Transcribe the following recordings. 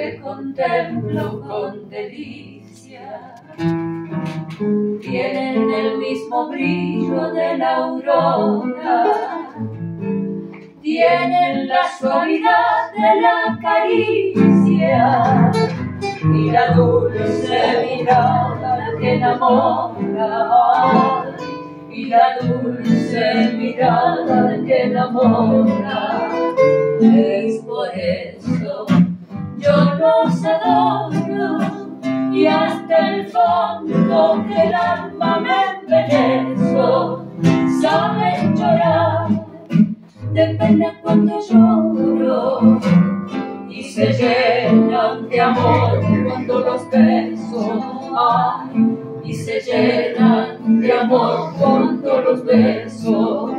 te contemplo con delicia. Tienen el mismo brillo de la aurora, tienen la suavidad de la caricia y la dulce mirada que enamora, y la dulce mirada que enamora. Es por eso yo los adoro, y hasta el fondo del alma me embelezo. Saben llorar de pena cuando lloro, y se llenan de amor cuando los beso. Ay, y se llenan de amor cuando los beso.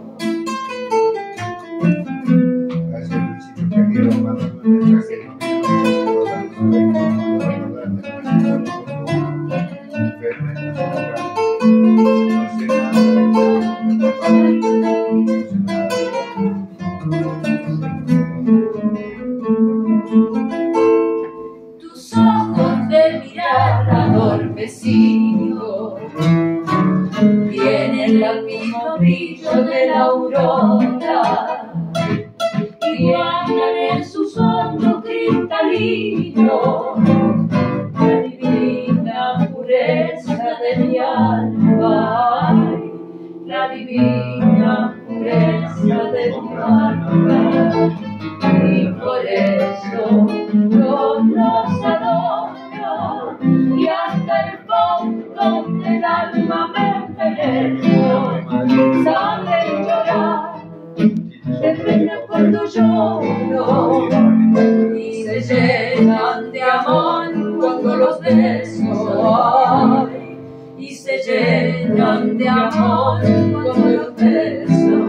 Tus ojos de mirar adormecido tienen el mismo brillo de la aurora, y guardan en sus ojos cristalinos la divina pureza de mi alma. Ay, la divina pureza de mi alma. Y por eso yo los adoro, y hasta el fondo del alma me embelezo. Saben llorar de pena cuando lloro, y se llenan de amor cuando los beso. Ay, y se llenan de amor cuando los beso.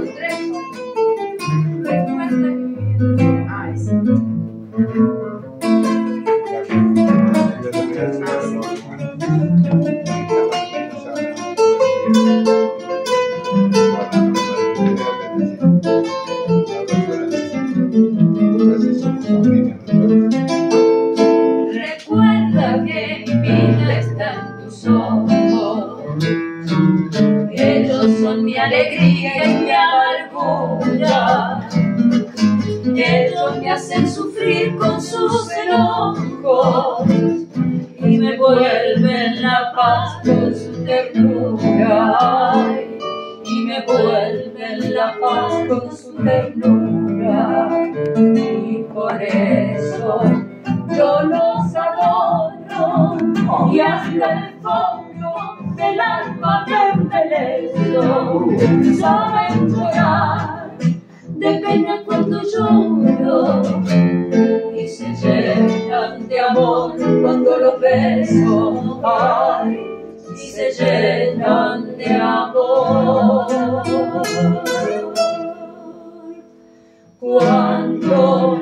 Recuerda que mi vida está en tus ojos, ellos son mi alegría y mi amargura. Ellos me hacen sufrir con sus enojos y me vuelven la paz con su ternura. Ay, y me vuelven la paz con su ternura. Y por eso yo los adoro, y hasta el fondo del alma me embelezo. Saben llorar de pena cuando lloro, y se llenan de amor cuando los beso. Ay, y se llenan de amor cuando